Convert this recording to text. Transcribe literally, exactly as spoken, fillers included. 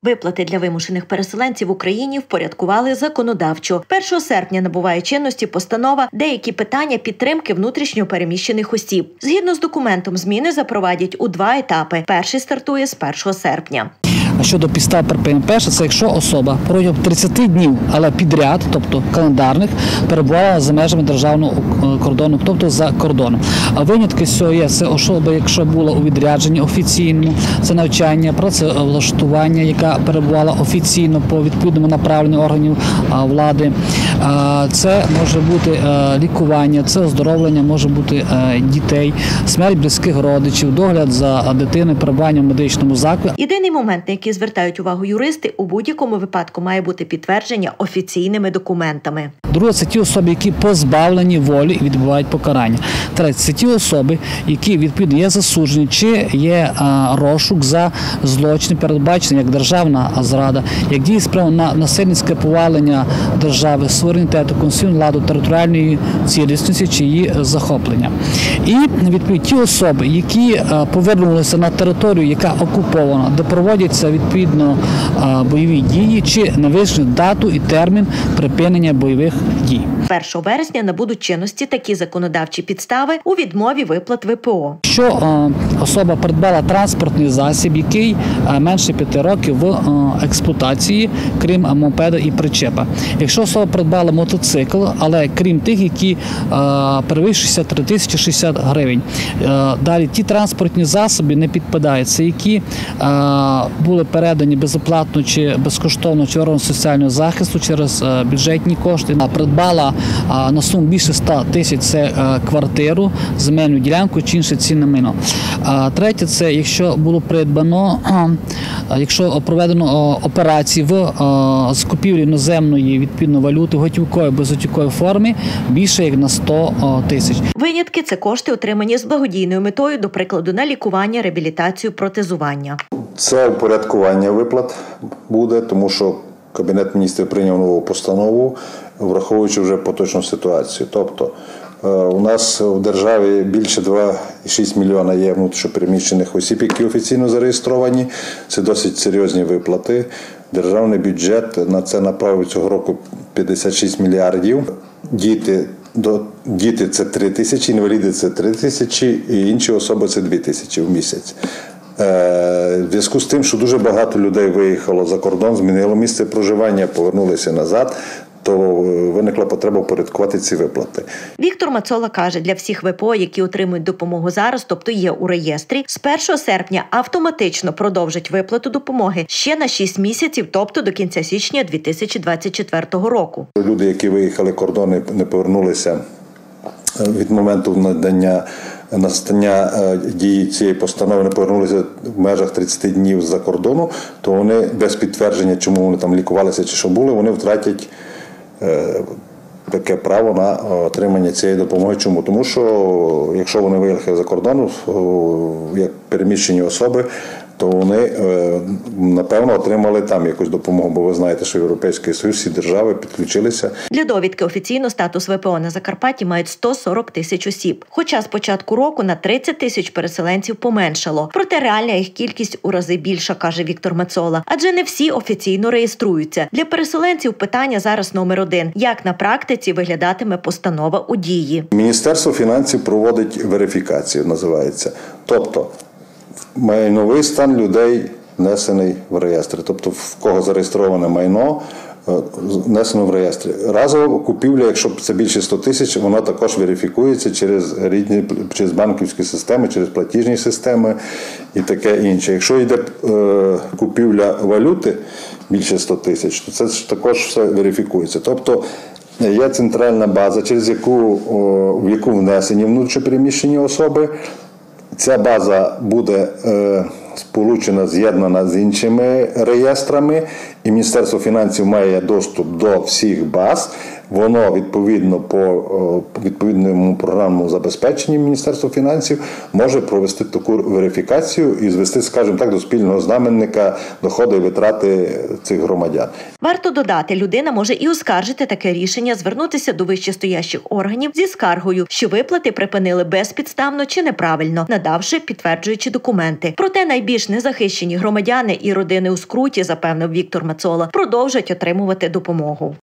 Виплати для вимушених переселенців в Україні впорядкували законодавчо. першого серпня набуває чинності постанова «Деякі питання підтримки внутрішньо переміщених осіб». Згідно з документом, зміни запровадять у два етапи. Перший стартує з першого серпня. Щодо підстав припинення, перше, це якщо особа протягом тридцяти днів, але підряд, тобто календарних, перебувала за межами державного кордону, тобто за кордоном. А винятки з цього є, це особа, якщо була у відрядженні офіційному, це навчання, працевлаштування, яка перебувала офіційно по відповідному направленню органів влади. Це може бути лікування, це оздоровлення, може бути дітей, смерть близьких родичів, догляд за дитиною, перебування в медичному закладі. Єдиний момент, на який звертають увагу юристи, у будь-якому випадку має бути підтвердження офіційними документами. Друге – це ті особи, які позбавлені волі і відбувають покарання. Третє – це ті особи, які, відповідно, є засуджені, чи є а, розшук за злочини, передбачені як державна зрада, як дії спрямовані на насильницьке повалення держави, суверенітету, конституційного ладу, територіальної цілісності чи її захоплення. І, відповідно, ті особи, які а, повернулися на територію, яка окупована, де проводяться, відповідно, а, бойові дії, чи не визначено дату і термін припинення бойових дій. першого вересня набудуть чинності такі законодавчі підстави у відмові виплат ве пе о. Якщо е, особа придбала транспортний засіб, який е, менше п'яти років в е, експлуатації, крім мопеда і причепа. Якщо особа придбала мотоцикл, але крім тих, які е, перевищують шістдесят три тисячі шістдесят гривень. Е, далі ті транспортні засоби не підпадають. Це які е, були передані безоплатно чи безкоштовно чи органу соціального захисту через е, бюджетні кошти. Придбала е, на суму більше ста тисяч – це е, квартиру, земельну ділянку чи інше цінне майно. А третє – це якщо було придбано, якщо проведено операції в закупівлі іноземної відповідно валюти готівкової, безготівкової формі більше як на сто тисяч. Винятки – це кошти, отримані з благодійною метою, до прикладу, на лікування, реабілітацію, протезування. Це упорядкування виплат буде, тому що Кабінет міністрів прийняв нову постанову, враховуючи вже поточну ситуацію. Тобто у нас в державі більше два цілих шість мільйона є внутрішньопереміщених осіб, які офіційно зареєстровані. Це досить серйозні виплати. Державний бюджет на це направив цього року п'ятдесят шість мільярдів. Діти, до, діти – це три тисячі, інваліди – це три тисячі, і інші особи – це дві тисячі в місяць. В зв'язку з тим, що дуже багато людей виїхало за кордон, змінило місце проживання, повернулися назад, то виникла потреба впорядкувати ці виплати. Віктор Мацола каже, для всіх ве пе о, які отримують допомогу зараз, тобто є у реєстрі, з першого серпня автоматично продовжать виплату допомоги ще на шість місяців, тобто до кінця січня дві тисячі двадцять четвертого року. Люди, які виїхали кордон і не повернулися від моменту надання настання дії цієї постанови, не повернулися в межах тридцяти днів з-за кордону, то вони без підтвердження, чому вони там лікувалися чи що були, вони втратять е, таке право на отримання цієї допомоги. Чому? Тому що якщо вони виїхали за кордону як переміщені особи, то вони, напевно, отримали там якусь допомогу, бо ви знаєте, що Європейський Союз, всі держави підключилися. Для довідки офіційно статус ве пе о на Закарпатті мають сто сорок тисяч осіб, хоча з початку року на тридцять тисяч переселенців поменшало. Проте реальна їх кількість у рази більша, каже Віктор Мацола, адже не всі офіційно реєструються. Для переселенців питання зараз номер один – як на практиці виглядатиме постанова у дії. Міністерство фінансів проводить верифікацію, називається. Тобто, майновий стан людей внесений в реєстр. Тобто, в кого зареєстроване майно, внесено в реєстр. Разова купівля, якщо це більше ста тисяч, вона також верифікується через різні, через банківські системи, через платіжні системи і таке інше. Якщо йде е, купівля валюти більше ста тисяч, то це також все верифікується. Тобто, є центральна база, через яку, в яку внесені внутрішньопереміщені особи. Ця база буде е, сполучена, з'єднана з іншими реєстрами, і Міністерство фінансів має доступ до всіх баз. воно відповідно по відповідному програмному забезпеченні Міністерства фінансів може провести таку верифікацію і звести, скажімо так, до спільного знаменника доходи і витрати цих громадян. Варто додати, людина може і оскаржити таке рішення, звернутися до вищестоящих органів зі скаргою, що виплати припинили безпідставно чи неправильно, надавши підтверджуючі документи. Проте найбільш незахищені громадяни і родини у скруті, запевнив Віктор Мацола, продовжать отримувати допомогу.